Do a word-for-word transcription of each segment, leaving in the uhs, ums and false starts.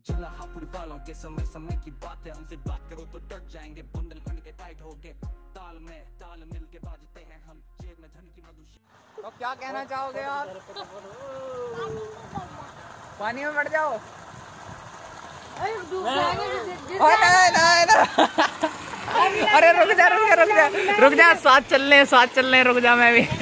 जला हापुड़ वालों के समय समय की बात है, हमसे बात करो तो डर जाएंगे, बंडल बन के टाइट हो गए, ताल में ताल मिल के बाजते हैं हम, जेब में धन की मधुशी। तो क्या कहना चाहोगे आप? पानी में बढ़ जाओ। नहीं नहीं नहीं। अरे रुक जा रुक जा रुक जा रुक जा, साथ चल रहे साथ चल रहे रुक जा मैं भी।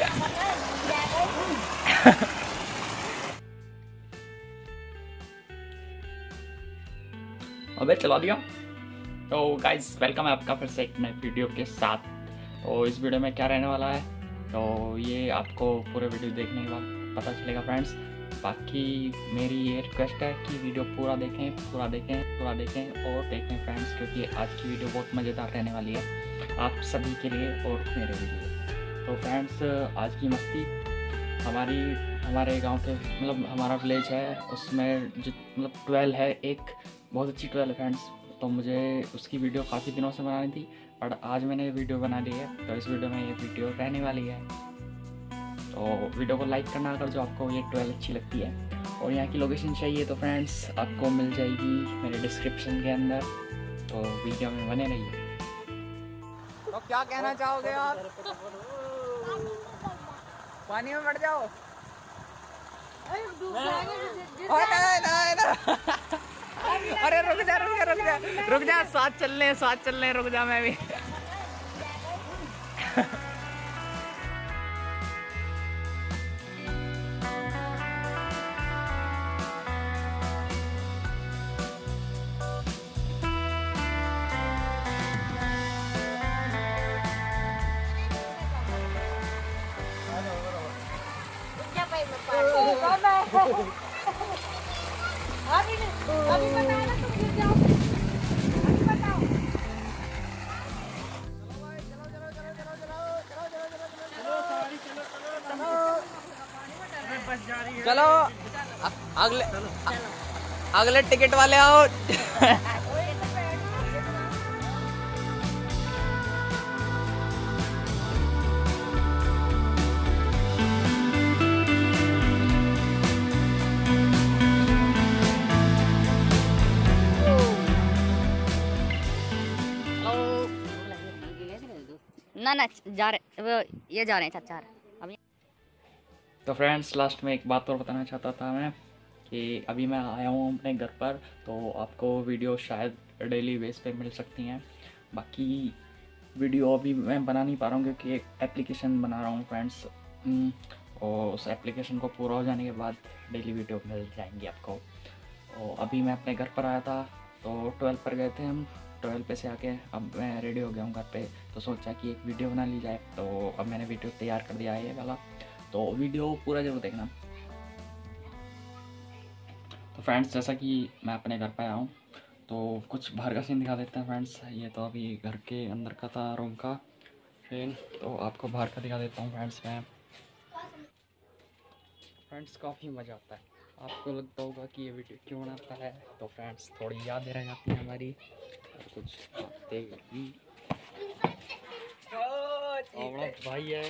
अबे चला दिया। तो गाइस वेलकम है आपका फिर से एक नए वीडियो के साथ। तो इस वीडियो में क्या रहने वाला है तो ये आपको पूरे वीडियो देखने के बाद पता चलेगा फ्रेंड्स। बाकी मेरी ये रिक्वेस्ट है कि वीडियो पूरा देखें पूरा देखें पूरा देखें और देखें फ्रेंड्स, क्योंकि आज की वीडियो बहुत मज़ेदार रहने वाली है आप सभी के लिए और मेरे लिए। तो फ्रेंड्स आज की मस्ती हमारी हमारे गांव के मतलब हमारा विलेज है उसमें जो मतलब ट्वेल्व है, एक बहुत अच्छी ट्वेल्व है फ्रेंड्स। तो मुझे उसकी वीडियो काफ़ी दिनों से बनानी थी बट आज मैंने ये वीडियो बना ली है। तो इस वीडियो में ये वीडियो रहने वाली है। तो वीडियो को लाइक करना अगर जो आपको ये ट्वेल्व अच्छी लगती है। और यहाँ की लोकेशन चाहिए तो फ्रेंड्स आपको मिल जाएगी मेरे डिस्क्रिप्शन के अंदर। तो वीडियो में बने रहिए। तो क्या कहना चाहोगे आप? पानी में बढ़ जाओ। नहीं नहीं नहीं। अरे रुक जा रुक जा रुक जा रुक जा, साथ चल रहे साथ चल रहे रुक जा मैं भी। अभी अभी बताया ना तुम गिर जाओ। अभी बताओ। चलो अगले अगले टिकट वाले आओ। ना ना जा रहे वो ये जा रहे हैं चाचा अभी। तो फ्रेंड्स लास्ट में एक बात और बताना चाहता था मैं कि अभी मैं आया हूँ अपने घर पर। तो आपको वीडियो शायद डेली बेस पे मिल सकती हैं। बाकी वीडियो अभी मैं बना नहीं पा रहा हूँ क्योंकि एक एप्लीकेशन बना रहा हूँ फ्रेंड्स, और उस एप्लीकेशन को पूरा हो जाने के बाद डेली वीडियो मिल जाएंगी आपको। तो अभी मैं अपने घर पर आया था तो ट्वेल्व पर गए थे हम। ट्वेल्व पे से आके अब मैं रेडी हो गया हूँ घर पे। तो सोचा कि एक वीडियो बना ली जाए। तो अब मैंने वीडियो तैयार कर दिया है ये वाला। तो वीडियो पूरा जरूर देखना। तो फ्रेंड्स जैसा कि मैं अपने घर पे आया हूँ तो कुछ बाहर का सीन दिखा देते हैं फ्रेंड्स। ये तो अभी घर के अंदर का था रूम का सीन, तो आपको बाहर का दिखा देता हूँ फ्रेंड्स। मैं फ्रेंड्स काफ़ी मज़ा आता है। आपको लगता होगा कि ये वीडियो क्यों बनाता है, तो फ्रेंड्स थोड़ी यादें रह जाती हैं हमारी और कुछ बातें भी। और भाई है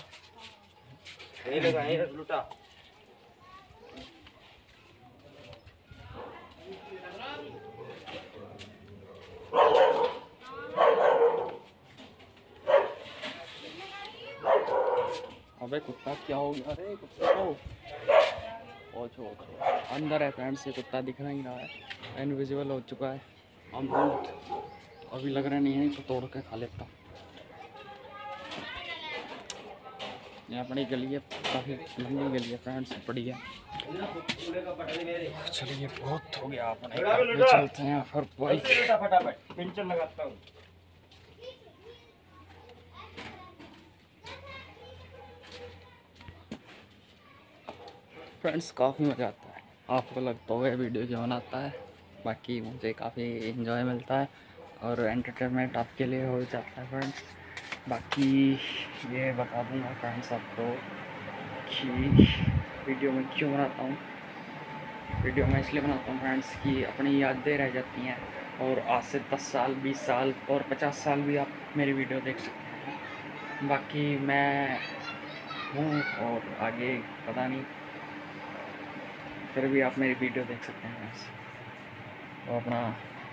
अबे कुत्ता क्या हो गया? अरे कुत्ता को ओछो ओछो अंदर है फ्रेंड्स। ये कुत्ता दिख नहीं रहा है, इनविजिबल हो चुका है। अमरूद अभी लग रहा नहीं है तो तोड़ के खा लेता। ये अपनी गली है, काफ़ी लंबी गली है फ्रेंड्स, बड़ी है। चलिए बहुत हो गया, अपने घर पे चलते हैं फिर बाइक पेंचर लगाता हूँ। फ्रेंड्स काफ़ी मज़ा आता है। आपको लगता होगा वीडियो क्यों बनाता है, बाकी मुझे काफ़ी इन्जॉय मिलता है और एंटरटेनमेंट आपके लिए हो जाता है फ्रेंड्स। बाकी ये बता दूँगा फ्रेंड्स आपको कि वीडियो में क्यों बनाता हूँ। वीडियो में इसलिए बनाता हूँ फ्रेंड्स कि अपनी यादें रह जाती हैं और आज से दस साल बीस साल और पचास साल भी आप मेरी वीडियो देख सकते हैं। बाकी मैं हूँ और आगे पता नहीं, फिर भी आप मेरी वीडियो देख सकते हैं फ्रेंड्स। तो अपना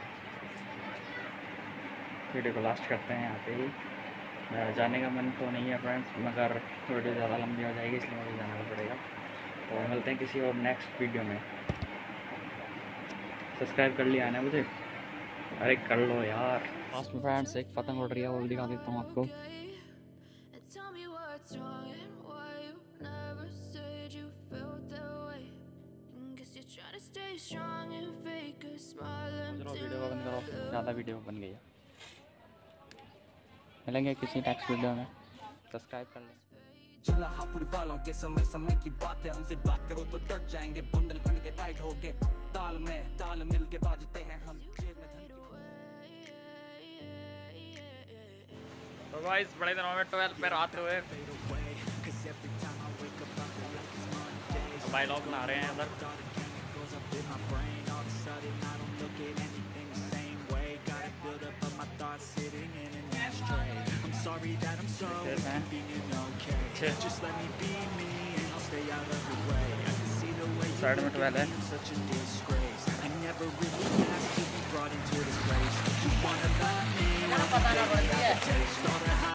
वीडियो को लास्ट करते हैं यहाँ पे ही। जाने का मन तो नहीं है फ्रेंड्स, मगर वीडियो ज़्यादा लंबी हो जाएगी इसलिए मुझे जाना पड़ेगा। तो मिलते हैं किसी और नेक्स्ट वीडियो में। सब्सक्राइब कर लिया है ना मुझे? अरे कर लो यार। लास्ट में फ्रेंड्स एक पतंग उड़ रही है, वो भी दिखा देता हूँ आपको। चलो वीडियो को बंद करो, ज़्यादा वीडियो बन गई है। मिलेंगे किसी नेक्स्ट वीडियो में, सब्सक्राइब कर लें। चला हापुड़ वालों के समय समय की बात है, हमसे बात करो तो डर जाएंगे, बंडल बन के टाइट हो के ताल में ताल मिल के बाजते हैं हम जेब में धन की। तो गाइस बड़े दिनों में ट्वेल्व पे रात हुए, भाई लोग बना रहे हैं इधर। साइड में ट्वेल्व है।